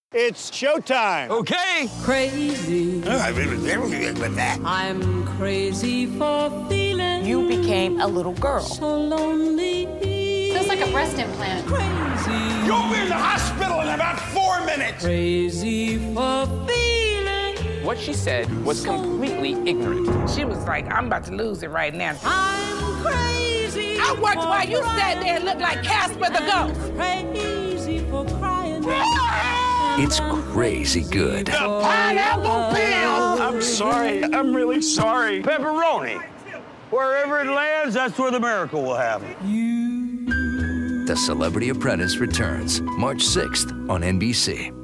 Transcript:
It's showtime. Okay. Crazy. I agree with that. I'm crazy for feeling. You became a little girl. So lonely. Feels like a breast implant. Crazy. You'll be in the hospital in about 4 minutes. Crazy for feeling. What she said was completely ignorant. She was like, I'm about to lose it right now. I'm crazy. I watched while you sat there and looked like Casper the Ghost. Crazy for crying. It's crazy good. The pineapple peel. I'm sorry. I'm really sorry. Pepperoni. Wherever it lands, that's where the miracle will happen. The Celebrity Apprentice returns March 6th on NBC.